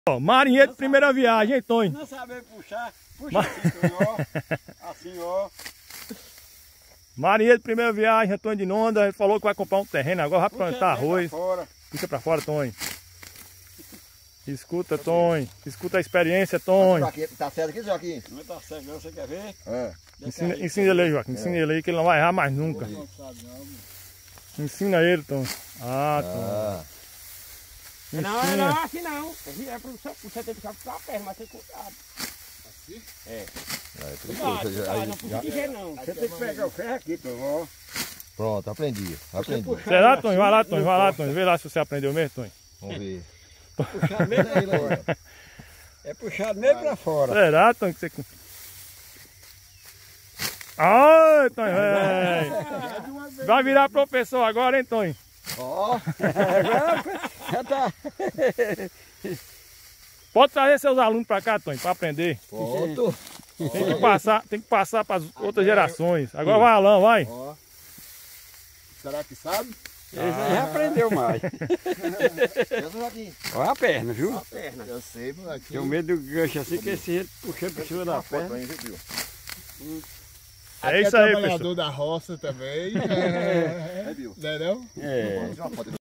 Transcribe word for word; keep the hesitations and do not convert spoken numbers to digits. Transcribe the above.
Ó, marinheiro de primeira viagem, hein, Tonho? Não saber puxar, puxa assim, Tonho, ó. Assim, ó. Marinheiro de primeira viagem, Tonho de Nonda. Ele falou que vai comprar um terreno agora, vai plantar arroz. Pra fora. Puxa pra fora, Tonho. Escuta, Tonho. Escuta a experiência, Tonho. Tá certo aqui, Joaquim? Não tá certo, não, você quer ver? É. Ensina, ensina ele aí, Joaquim. Ensina ele aí que ele não vai errar mais nunca. Não sabe, não. Ensina ele, Tonho. Ah, Tonho. Ah. Não, é não, assim não. É pra você, você tem que puxar pra perna, mas tem que cuidado. Assim? É. Aí, Cuidado, aí, cuidado, aí, não puxa de jeito não. Você tem que pegar o ferro aqui, Tonho, ó. pronto, aprendi. Aprendi. Será, Tonho? Vai lá, Tonho. Vai lá, Tonho. Vê lá se você aprendeu mesmo, Tonho. Vamos ver. Puxar meio pra fora. É puxar meio pra fora. Será, Tonho, que você... Ai, Tonho, velho. Vai virar professor agora, hein, Tonho? Ó. Agora já tá. Pode trazer seus alunos pra cá, Tonho, pra aprender. Pronto. Tem que passar, tem que passar para as outras gerações. Agora vai, Alain, vai. Ó. Será que sabe? Esse aí já aprendeu mais. Eu sou Joaquim. Olha a perna, viu? A perna. Eu sei, moleque. Tenho medo do gancho assim que esse jeito puxei por cima da perna. É isso aí, pessoal. trabalhador da roça também. É, É, viu? não é não? É. Vamos tirar uma foto.